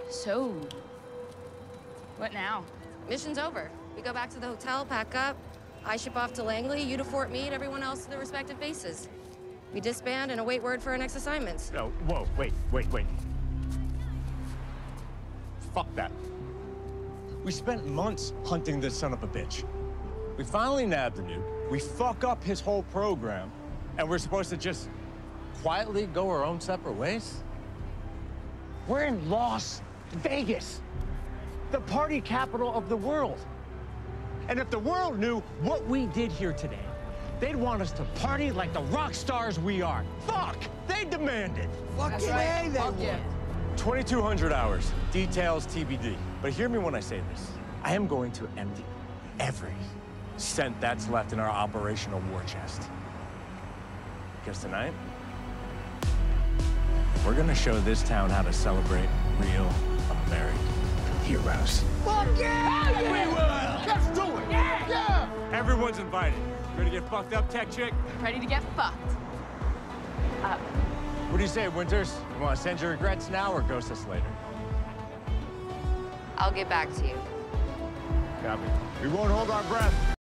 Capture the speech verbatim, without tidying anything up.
So, what now? Mission's over. We go back to the hotel, pack up. I ship off to Langley, you to Fort Meade, everyone else to their respective bases. We disband and await word for our next assignments. No, whoa, wait, wait, wait. Fuck that. We spent months hunting this son of a bitch. We finally nabbed the nuke, we fuck up his whole program, and we're supposed to just quietly go our own separate ways? We're in Las Vegas, the party capital of the world. And if the world knew what we did here today, they'd want us to party like the rock stars we are. Fuck! They demand it. Fucking right. A, they Fuck would. yeah. twenty-two hundred hours, details T B D. But hear me when I say this. I am going to empty every cent that's left in our operational war chest. Because tonight, we're gonna show this town how to celebrate real American heroes. Fuck yeah! We will! Let's do it! Yeah! Yeah! Everyone's invited. Ready to get fucked up, tech chick? Ready to get fucked. Uh, What do you say, Winters? You want to send your regrets now or ghost us later? I'll get back to you. Copy. We won't hold our breath.